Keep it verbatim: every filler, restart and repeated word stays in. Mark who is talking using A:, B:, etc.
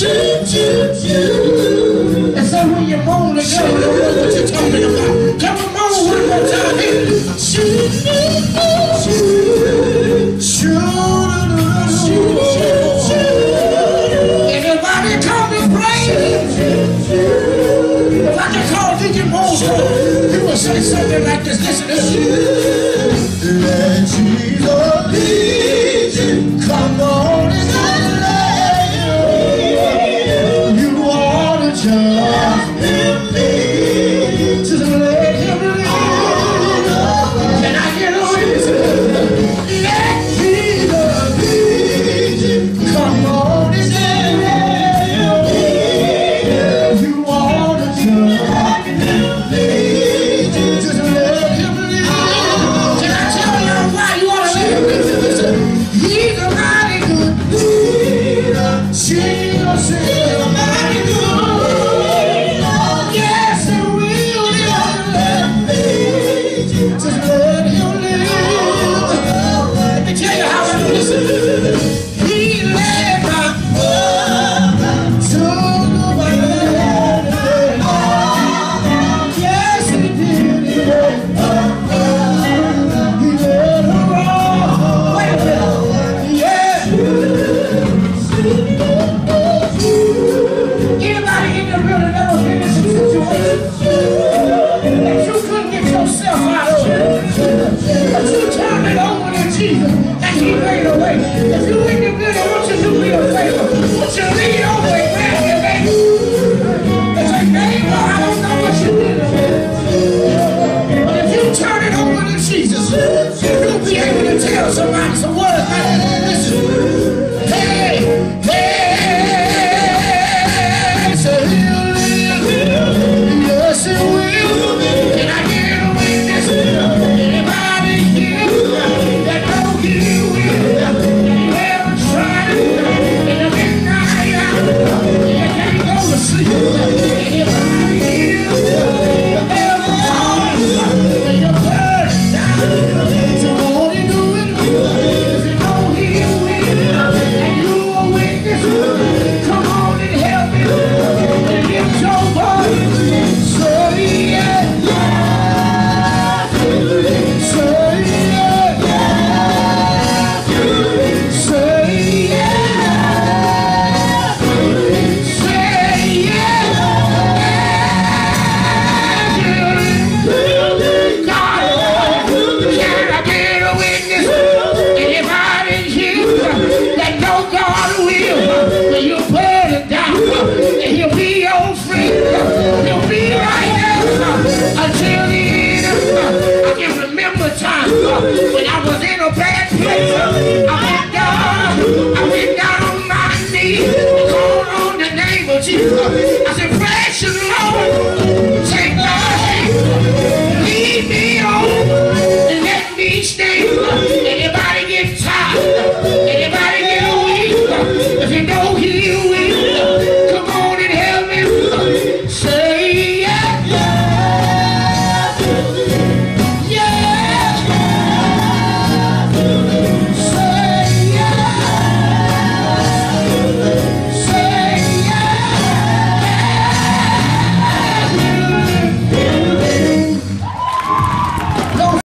A: And so when you moan and go, you know what you're talking about. Come on, moan one more time. Everybody come to praise. If I can call Deacon Mosley, he will say something like this. Listen, listen. Let Jesus lead you. Come on and let you. You ought to just lead. Just let him lead. Can I get a witness? Let Jesus lead you. Come on and let you. You ought to just lead. Just let him lead. Can I tell y'all why you ought to let him lead? He's a mighty good leader. Jesus is a mighty good leader. Yes, he will. Just let him live. Let me tell you how I listen. He led my soul by the hand. Yes, he did. He led He led her on. Wait a minute. Yeah. Anybody in the building ever been in some situation